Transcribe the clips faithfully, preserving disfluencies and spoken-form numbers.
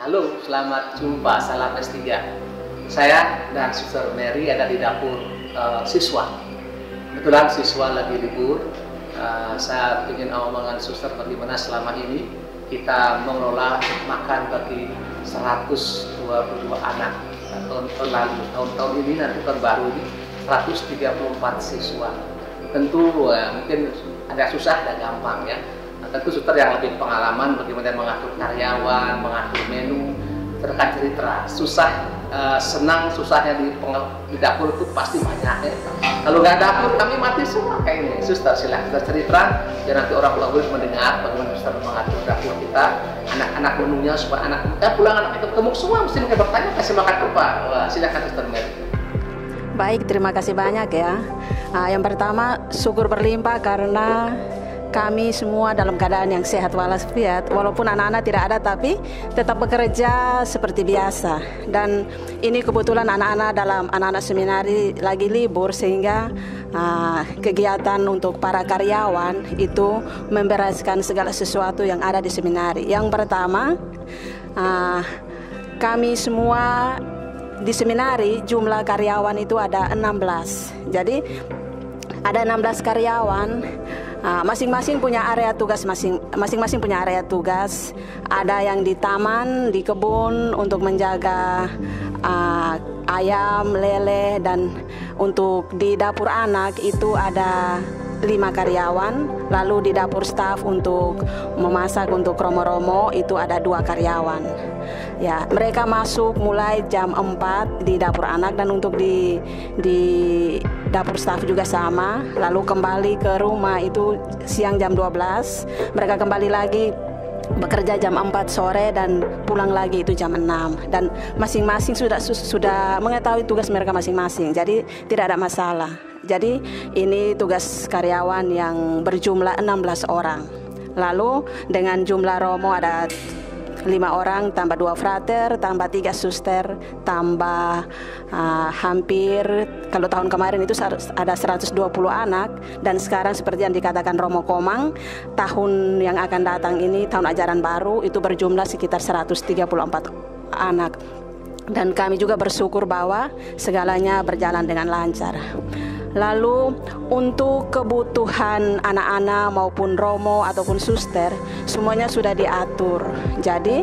Halo, selamat jumpa, salam S tiga. Saya dan Suster Mary ada di dapur uh, siswa. Kebetulan siswa lagi libur. Uh, saya ingin omongan Suster bagaimana selama ini kita mengelola makan bagi seratus dua puluh dua anak. Tahun lalu, tahun-tahun ini nanti tahun baru ini seratus tiga puluh empat siswa. Tentu uh, mungkin ada susah, ada gampang ya. Nah, tentu Suster yang lebih pengalaman bagaimana mengatur karyawan, mengatur menu, terkait cerita susah, uh, senang susahnya di, di dapur itu pasti banyak ya. Kalau nggak dapur kami mati semua kayak ini. Suster silahkan cerita biar nanti orang tua guru mendengar bagaimana Suster mengatur dapur kita, anak-anak menunya supaya anak kita pulang anak itu ketemu semua mesti mereka bertanya kasih makan apa. Wah, silahkan Suster Mary. Baik, terima kasih banyak ya. Nah, yang pertama syukur berlimpah karena kami semua dalam keadaan yang sehat walafiat, walaupun anak-anak tidak ada tapi tetap bekerja seperti biasa. Dan ini kebetulan anak-anak dalam anak-anak seminari lagi libur sehingga uh, kegiatan untuk para karyawan itu membereskan segala sesuatu yang ada di seminari. Yang pertama, uh, kami semua di seminari jumlah karyawan itu ada enam belas. Jadi ada enam belas karyawan. Masing-masing punya area tugas, masing-masing punya area tugas. Ada yang di taman, di kebun untuk menjaga uh, ayam, lele, dan untuk di dapur anak itu ada lima karyawan. Lalu di dapur staf untuk memasak untuk romo-romo itu ada dua karyawan. Ya, mereka masuk mulai jam empat di dapur anak dan untuk di di dapur staf juga sama. Lalu kembali ke rumah itu siang jam dua belas. Mereka kembali lagi bekerja jam empat sore dan pulang lagi itu jam enam. Dan masing-masing sudah sudah mengetahui tugas mereka masing-masing. Jadi tidak ada masalah. Jadi ini tugas karyawan yang berjumlah enam belas orang. Lalu dengan jumlah romo ada lima orang, tambah dua frater, tambah tiga suster, tambah uh, hampir, kalau tahun kemarin itu ada seratus dua puluh anak, dan sekarang seperti yang dikatakan Romo Komang, tahun yang akan datang ini, tahun ajaran baru, itu berjumlah sekitar seratus tiga puluh empat anak. Dan kami juga bersyukur bahwa segalanya berjalan dengan lancar. Lalu untuk kebutuhan anak-anak maupun romo ataupun suster semuanya sudah diatur. Jadi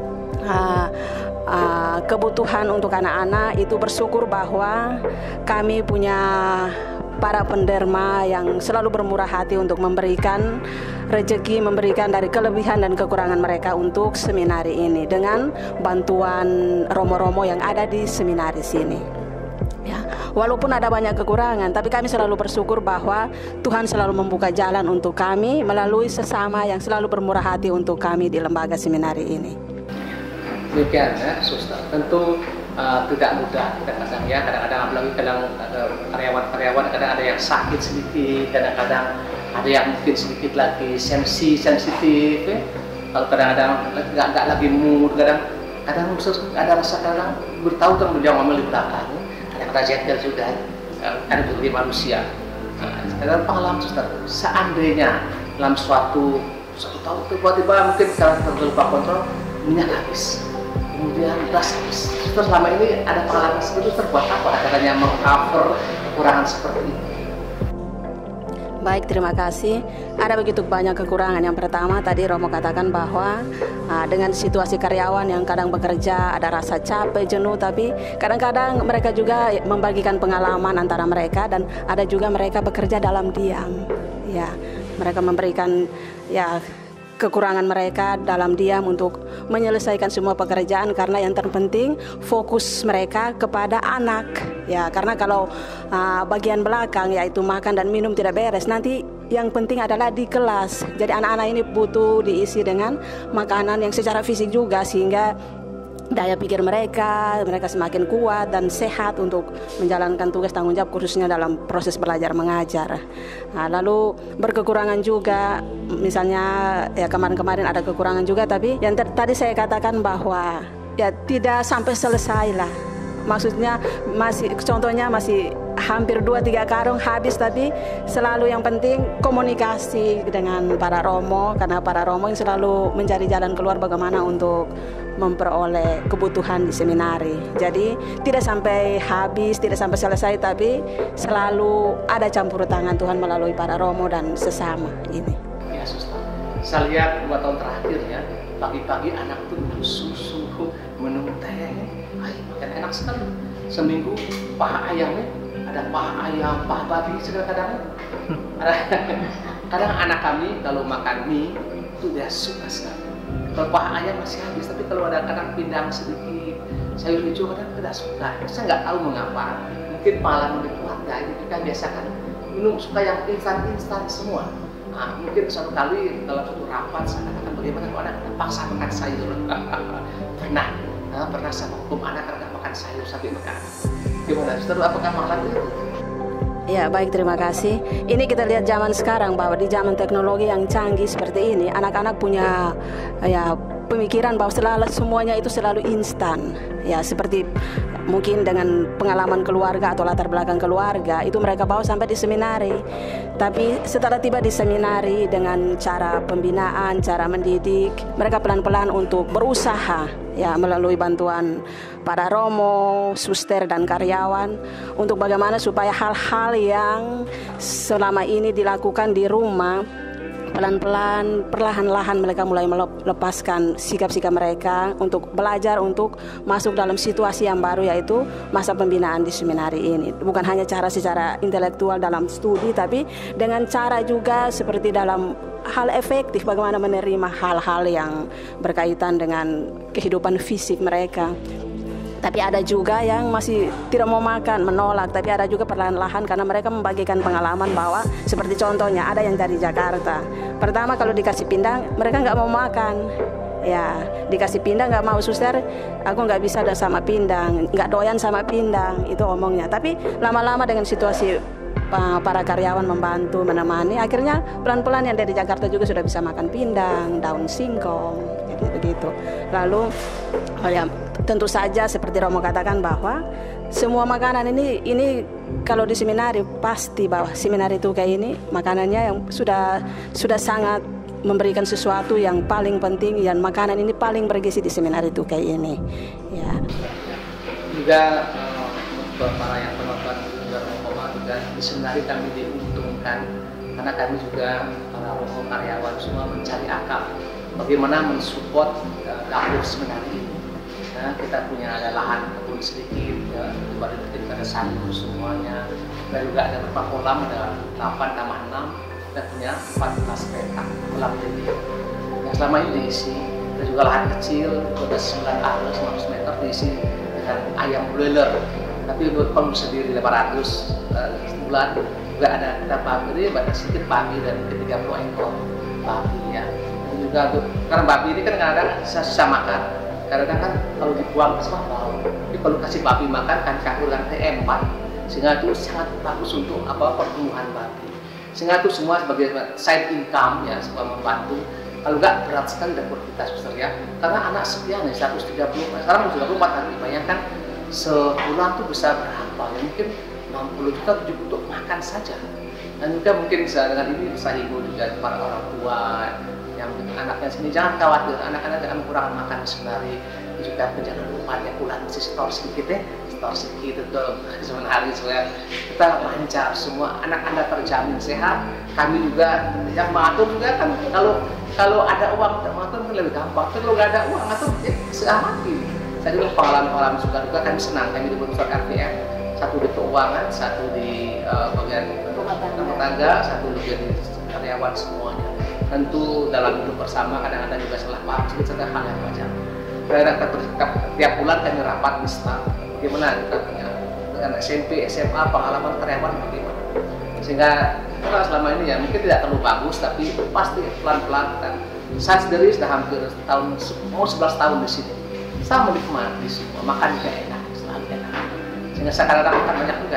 uh, uh, kebutuhan untuk anak-anak itu bersyukur bahwa kami punya para penderma yang selalu bermurah hati untuk memberikan rezeki, memberikan dari kelebihan dan kekurangan mereka untuk seminari ini dengan bantuan romo-romo yang ada di seminari sini. Ya, walaupun ada banyak kekurangan, tapi kami selalu bersyukur bahwa Tuhan selalu membuka jalan untuk kami melalui sesama yang selalu bermurah hati untuk kami di lembaga seminari ini. Demikian ya, Suster. Tentu uh, tidak mudah, kadang-kadang ya, kadang-kadang apalagi kadang karyawan-karyawan kadang ada yang sakit sedikit, kadang-kadang ada yang mungkin sedikit lagi sensi sensitif. Ya. Kalau kadang-kadang nggak nggak lagi mood, kadang kadang ada rasa kadang bertahu kan beliau ngomel di belakang. Ada jengkel sudah, ada sebagai manusia. Dalam pengalaman Suster, seandainya dalam suatu suatu tahun tiba-tiba mungkin karena terlupa kontrol minyak habis, kemudian gas habis. Suster selama ini ada pengalaman seperti itu terbuat apa? Katanya mengcover kekurangan seperti ini. Baik, terima kasih. Ada begitu banyak kekurangan. Yang pertama tadi Romo katakan bahwa uh, dengan situasi karyawan yang kadang bekerja ada rasa capek, jenuh, tapi kadang-kadang mereka juga membagikan pengalaman antara mereka dan ada juga mereka bekerja dalam diam. Ya, mereka memberikan ya kekurangan mereka dalam diam untuk menyelesaikan semua pekerjaan karena yang terpenting fokus mereka kepada anak. Ya, karena kalau uh, bagian belakang yaitu makan dan minum tidak beres, nanti yang penting adalah di kelas. Jadi anak-anak ini butuh diisi dengan makanan yang secara fisik juga sehingga daya pikir mereka, mereka semakin kuat dan sehat untuk menjalankan tugas tanggung jawab khususnya dalam proses belajar mengajar. Nah, lalu berkekurangan juga, misalnya ya kemarin-kemarin ada kekurangan juga, tapi yang tadi saya katakan bahwa ya tidak sampai selesai lah. Maksudnya masih, contohnya masih hampir dua tiga karung habis, tapi selalu yang penting komunikasi dengan para romo, karena para romo yang selalu mencari jalan keluar bagaimana untuk memperoleh kebutuhan di seminari. Jadi tidak sampai habis, tidak sampai selesai, tapi selalu ada campur tangan Tuhan melalui para romo dan sesama ini. Ya, Suster. Saya lihat dua tahun terakhir ya, pagi-pagi anak itu minum susu, minum teh, ay, makan enak sekali. Seminggu paha ayamnya, ada paha ayam, paha babi, kadang-kadang. Kadang anak kami kalau makan mie itu dia suka sekali. Kalau paha ayam masih habis, tapi kalau ada kadang pindang sedikit, sayur hijau kadang tidak suka. Saya nggak tahu mengapa. Mungkin pengalaman di keluarga itu kita biasa kan minum suka yang instan-instan semua. Nah, mungkin suatu kali dalam suatu rapat saya katakan bagaimana kalau anak terpaksa makan sayur. pernah, nah, pernah saya hukum anak anak makan sayur sampai makan. Gimana? Suster, apakah malam itu? Ya, baik, terima kasih. Ini kita lihat zaman sekarang bahwa di zaman teknologi yang canggih seperti ini, anak-anak punya ya pemikiran bahwa selalu semuanya itu selalu instan. Ya, seperti mungkin dengan pengalaman keluarga atau latar belakang keluarga itu mereka bawa sampai di seminari. Tapi setelah tiba di seminari dengan cara pembinaan, cara mendidik, mereka pelan-pelan untuk berusaha ya melalui bantuan para romo, suster dan karyawan untuk bagaimana supaya hal-hal yang selama ini dilakukan di rumah pelan-pelan, perlahan-lahan mereka mulai melepaskan sikap-sikap mereka untuk belajar untuk masuk dalam situasi yang baru, yaitu masa pembinaan di seminari ini. Bukan hanya cara secara intelektual dalam studi, tapi dengan cara juga seperti dalam hal efektif bagaimana menerima hal-hal yang berkaitan dengan kehidupan fisik mereka. Tapi ada juga yang masih tidak mau makan, menolak. Tapi ada juga perlahan-lahan karena mereka membagikan pengalaman bahwa seperti contohnya ada yang dari Jakarta. Pertama kalau dikasih pindang, mereka nggak mau makan. Ya, dikasih pindang nggak mau, suster, aku nggak bisa ada sama pindang, nggak doyan sama pindang, itu omongnya. Tapi lama-lama dengan situasi para karyawan membantu, menemani, akhirnya pelan-pelan yang dari Jakarta juga sudah bisa makan pindang, daun singkong, jadi begitu. Lalu, oh ya, tentu saja seperti Romo katakan bahwa semua makanan ini ini kalau di seminari pasti bahwa seminari itu kayak ini makanannya yang sudah sudah sangat memberikan sesuatu yang paling penting, dan makanan ini paling bergizi di seminari itu kayak ini. Ya. Juga uh, para yang penonton juga Romo juga di seminari kami diuntungkan karena kami juga para Romo karyawan semua mencari akal bagaimana mensupport uh, dapur seminari ini. Nah, kita punya ada lahan kebun sedikit, ya, baru kita ada sayur semuanya, dan juga ada beberapa kolam, ada delapan tambah enam, kita punya empat belas petak kolam jadi. Nah, selama ini diisi, ada juga lahan kecil, ada sembilan ratus lima ratus meter diisi dengan ayam broiler, tapi untuk pem sendiri delapan ratus uh, sebulan, juga ada kita babi, ada sedikit babi dan tiga puluh ekor babi ya. Dan juga untuk, karena babi ini kan kadang-kadang susah makan. Karena kan kalau dibuang semua bau. Tapi kalau kasih babi makan kan kandungan T empat, sehingga itu sangat bagus untuk apa pertumbuhan babi. Sehingga itu semua sebagai side income ya, semua membantu. Kalau enggak berat sekali dapur kita, suster ya. Karena anak sekian nih seratus tiga puluh, sekarang tiga puluh empat hari. Bayangkan sebulan tuh bisa berapa? Ya, mungkin enam puluh juta, tujuh puluh untuk makan saja. Dan juga mungkin bisa dengan ini bisa himbau juga para orang tua yang anaknya sini, jangan khawatir, anak-anak jangan kurang makan sebenarnya. Juga jangan lupa ya pulang mesti setor sedikit ya, setor sedikit itu sebenarnya supaya kita lancar semua, anak-anak terjamin sehat. Kami juga yang mengatur juga kan kalau kalau ada uang mengatur kan lebih gampang. Tapi kalau nggak ada uang ngatur ya seamati. Saya juga pengalaman-pengalaman suka juga kami senang, kami di Unsur R T M, satu di keuangan, satu di uh, bagian rumah tangga, satu di karyawan semuanya. Tentu dalam hidup bersama kadang-kadang juga salah paham sedikit saja hal yang wajar. Karena tiap bulan kami rapat di staff, bagaimana kita punya dengan S M P, S M A, pengalaman karyawan bagaimana. Sehingga kita selama ini ya mungkin tidak terlalu bagus, tapi pasti pelan-pelan kan. Saya sendiri sudah hampir tahun mau sebelas tahun di sini. Saya menikmati semua, makan juga enak, selalu enak. Sehingga saya kadang-kadang makan banyak juga.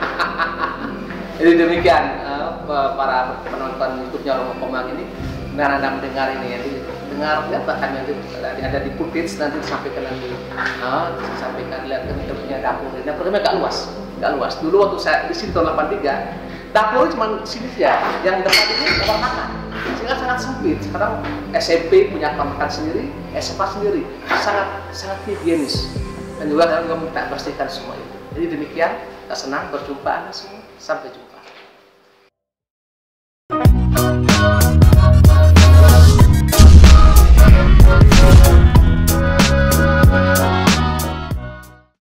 Jadi demikian uh, para penonton YouTube-nya Romo Komang ini, dengan Anda mendengar ini ya, dengar ya bahkan nanti ada di footage nanti disampaikan nanti, uh, disampaikan lihat kan kita punya dapur. Dapurnya agak luas, agak luas. Dulu waktu saya di sini tahun delapan tiga, dapur cuma sini saja, yang depan ini kamar makan, sehingga sangat sempit. Sekarang S M P punya kamar makan sendiri, S M A sendiri sangat sangat higienis dan juga kami minta bersihkan semua itu. Jadi demikian, kita senang berjumpa Anda semua. Sampai jumpa.